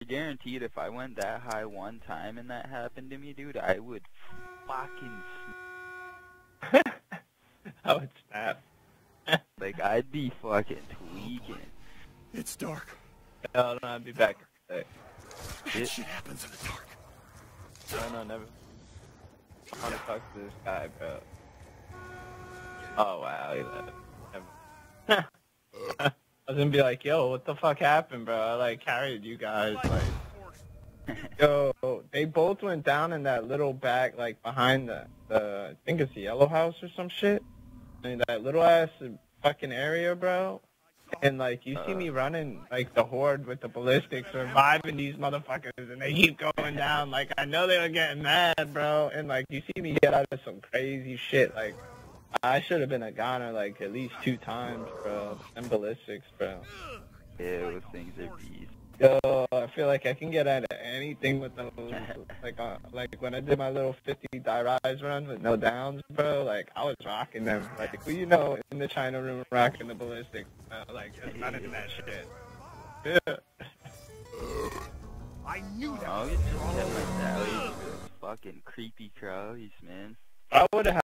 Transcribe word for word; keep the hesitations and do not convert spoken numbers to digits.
Guaranteed, if I went that high one time and that happened to me, dude, I would fucking snap. I would snap. Like, I'd be fucking tweaking. It's dark. No, no, I'll be back. Hey. Bad shit happens in the dark. No, no, never. I want to talk to this guy, bro. Oh, wow, he left. Never. I was gonna be like, yo, what the fuck happened, bro? I, like, carried you guys, like... Yo, they both went down in that little back, like, behind the, the I think it's the yellow house or some shit. I mean, that little ass fucking area, bro. And, like, you see me running, like, the horde with the ballistics, reviving these motherfuckers, and they keep going down. Like, I know they were getting mad, bro. And, like, you see me get out of some crazy shit. Like, I should have been a goner, like, at least two times, bro. Them ballistics, bro. Yeah, those things are beasts. Yo, I feel like I can get out of anything with those. Like, uh, like when I did my little fifty die rise run with no downs, bro. Like, I was rocking them. Like, who you know in the China room rocking the ballistics, bro. Like, just none of that shit. Yeah. I knew that. I'll get just get my sallies with those fucking creepy crows, man. I would have.